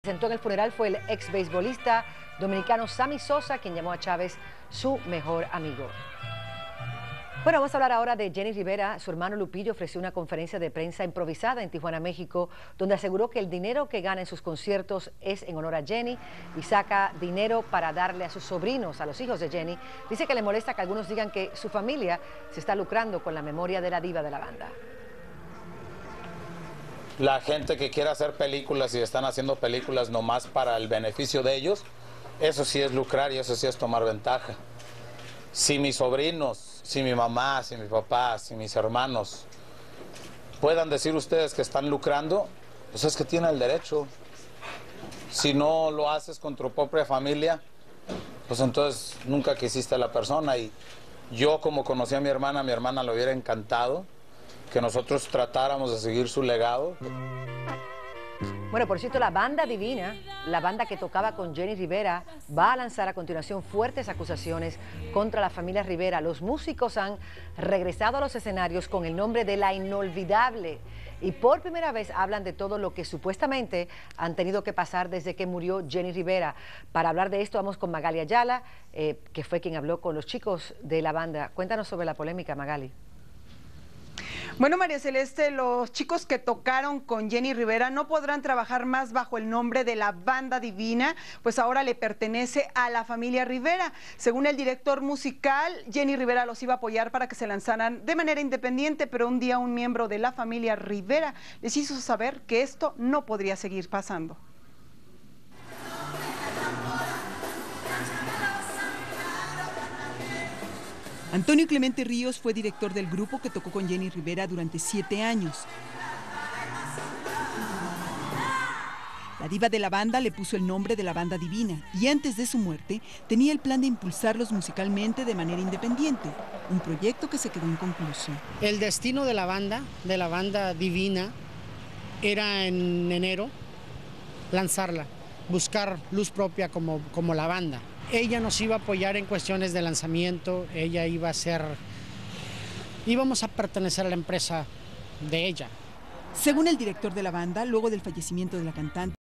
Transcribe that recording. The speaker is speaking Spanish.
Presentó en el funeral fue el ex beisbolista dominicano Sammy Sosa, quien llamó a Chávez su mejor amigo. Bueno, vamos a hablar ahora de Jenny Rivera. Su hermano Lupillo ofreció una conferencia de prensa improvisada en Tijuana, México, donde aseguró que el dinero que gana en sus conciertos es en honor a Jenny y saca dinero para darle a sus sobrinos, a los hijos de Jenny. Dice que le molesta que algunos digan que su familia se está lucrando con la memoria de la diva de la banda. La gente que quiere hacer películas y están haciendo películas nomás para el beneficio de ellos, eso sí es lucrar y eso sí es tomar ventaja. Si mis sobrinos, si mi mamá, si mi papá, si mis hermanos puedan decir ustedes que están lucrando, pues es que tienen el derecho. Si no lo haces con tu propia familia, pues entonces nunca quisiste a la persona. Y yo, como conocí a mi hermana le hubiera encantado que nosotros tratáramos de seguir su legado. Bueno, por cierto, la banda Divina, la banda que tocaba con Jenny Rivera, va a lanzar a continuación fuertes acusaciones contra la familia Rivera. Los músicos han regresado a los escenarios con el nombre de La Inolvidable y por primera vez hablan de todo lo que supuestamente han tenido que pasar desde que murió Jenny Rivera. Para hablar de esto vamos con Magali Ayala, que fue quien habló con los chicos de la banda. Cuéntanos sobre la polémica, Magali. Bueno, María Celeste, los chicos que tocaron con Jenny Rivera no podrán trabajar más bajo el nombre de la banda Divina, pues ahora le pertenece a la familia Rivera. Según el director musical, Jenny Rivera los iba a apoyar para que se lanzaran de manera independiente, pero un día un miembro de la familia Rivera les hizo saber que esto no podría seguir pasando. Antonio Clemente Ríos fue director del grupo que tocó con Jenny Rivera durante 7 años. La diva de la banda le puso el nombre de la banda Divina y antes de su muerte tenía el plan de impulsarlos musicalmente de manera independiente, un proyecto que se quedó inconcluso. El destino de la banda Divina, era en enero lanzarla, buscar luz propia como la banda. Ella nos iba a apoyar en cuestiones de lanzamiento, íbamos a pertenecer a la empresa de ella. Según el director de la banda, luego del fallecimiento de la cantante,